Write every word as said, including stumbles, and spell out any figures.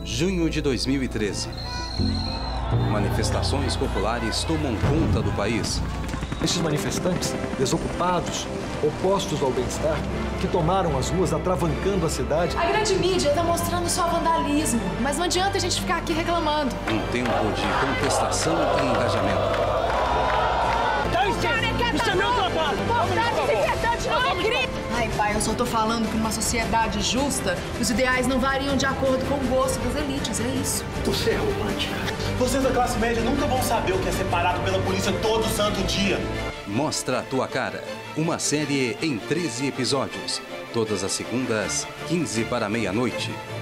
junho de dois mil e treze. Manifestações populares tomam conta do país. Estes manifestantes, desocupados, opostos ao bem-estar, que tomaram as ruas atravancando a cidade. A grande mídia está mostrando só vandalismo, mas não adianta a gente ficar aqui reclamando. Um tempo de contestação e engajamento. Isso é meu trabalho! Não é crime! Ai, pai, eu só tô falando que numa sociedade justa, os ideais não variam de acordo com o gosto das elites, é isso. Você é romântica. Vocês da classe média nunca vão saber o que é ser parado pela polícia todo santo dia. Mostra a tua cara. Uma série em treze episódios. Todas as segundas, quinze para meia-noite.